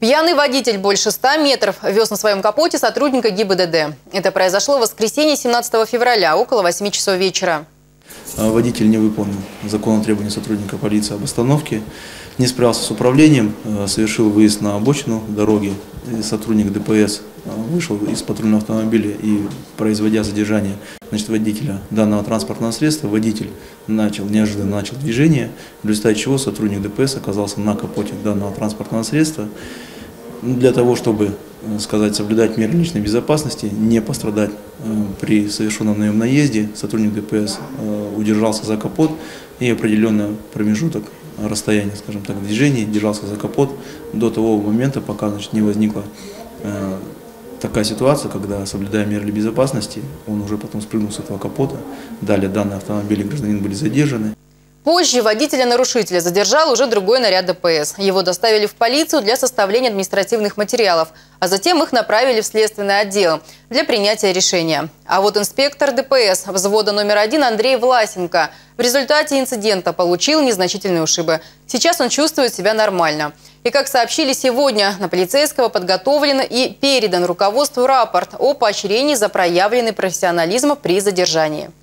Пьяный водитель больше 100 метров вез на своем капоте сотрудника ГИБДД. Это произошло в воскресенье 17 февраля, около 8 часов вечера. Водитель не выполнил законные требования сотрудника полиции об остановке, не справился с управлением, совершил выезд на обочину дороги. Сотрудник ДПС вышел из патрульного автомобиля и, производя задержание водителя данного транспортного средства, водитель неожиданно начал движение, в результате чего сотрудник ДПС оказался на капоте данного транспортного средства. Для того, чтобы соблюдать меры личной безопасности, не пострадать при совершенном на нем наезде, сотрудник ДПС удержался за капот и определенный промежуток расстояния, движения, держался за капот до того момента, пока не возникла такая ситуация, когда, соблюдая меры безопасности, он уже потом спрыгнул с этого капота. Далее данные автомобили и гражданин были задержаны. Позже водителя-нарушителя задержал уже другой наряд ДПС. Его доставили в полицию для составления административных материалов, а затем их направили в следственный отдел для принятия решения. А вот инспектор ДПС взвода номер 1 Андрей Власенко в результате инцидента получил незначительные ушибы. Сейчас он чувствует себя нормально. И как сообщили сегодня, на полицейского подготовлен и передан руководству рапорт о поощрении за проявленный профессионализм при задержании.